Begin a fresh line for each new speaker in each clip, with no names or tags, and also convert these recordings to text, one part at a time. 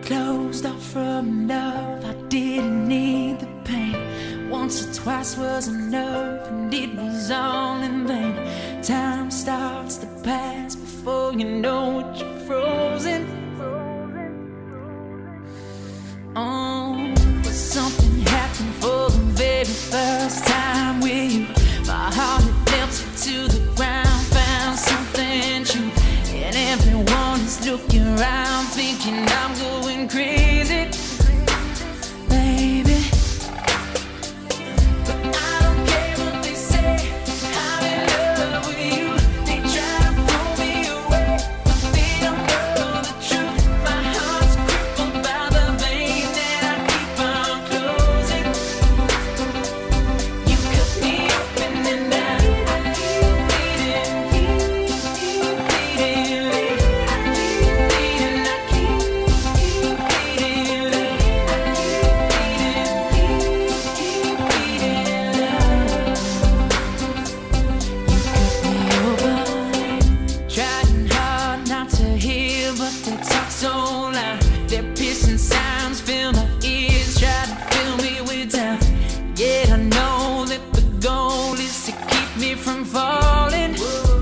closed off from love. I didn't need the pain. Once or twice was enough, and it was all in vain. Time starts to pass before you know it, you're frozen. Oh, but something happened for the very first time with you. My heart had melted to the ground, found something true. And everyone is looking around, thinking I'm going crazy, baby. But I don't care what they say, I'm in love with you. They try to pull me away, but they don't know the truth. My heart's crippled by the vein that I keep on closing. You cut me open and I keep bleeding, keep bleeding. From falling.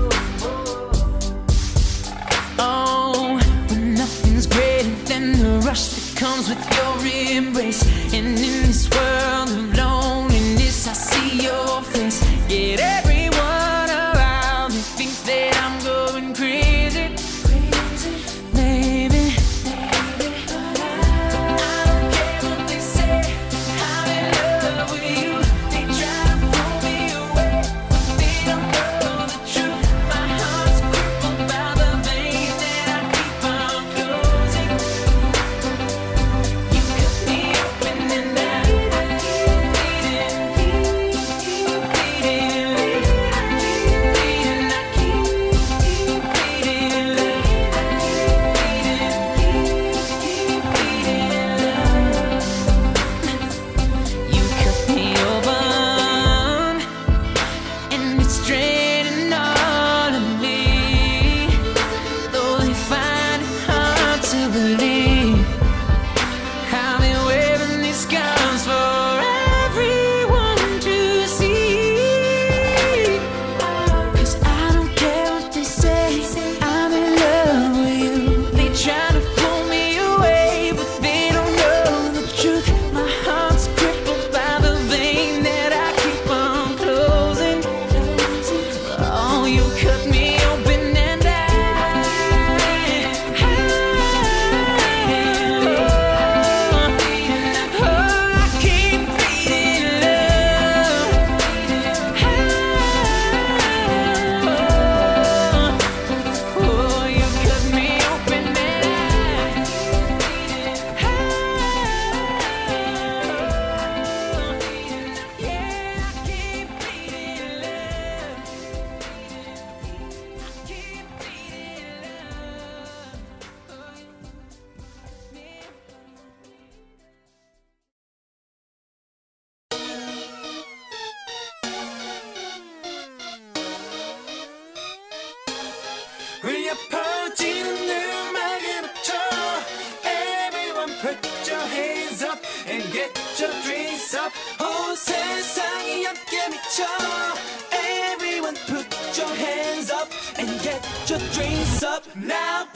Oh, but nothing's greater than the rush that comes with your embrace. And in this world of loneliness, I see your face. Yet everyone around me thinks that I'm going crazy, baby. But I don't care what they say, I'm in love with you. They try to pull me away, they don't know the truth. My heart's crippled by the vein that I keep on closing. You cut me open and I keep bleeding, keep bleeding. I keep bleeding, you cut me open, and it's draining all of me. Though they find it hard to believe, I've been waving these guns for everyone to see. 'Cause I don't care what they say, I'm in love with you. They try to pull me away, but they don't know the truth. My heart's crippled by the vein that I keep on closing. Oh, you cut me open and I keep bleeding love. Oh, you cut me open and yeah, I keep bleeding love. Keep bleeding
울려 퍼지는 음악에 맞춰 Everyone put your hands up and get your drinks up. 온 세상이 함께 미쳐 Everyone put your hands up and get your drinks up now.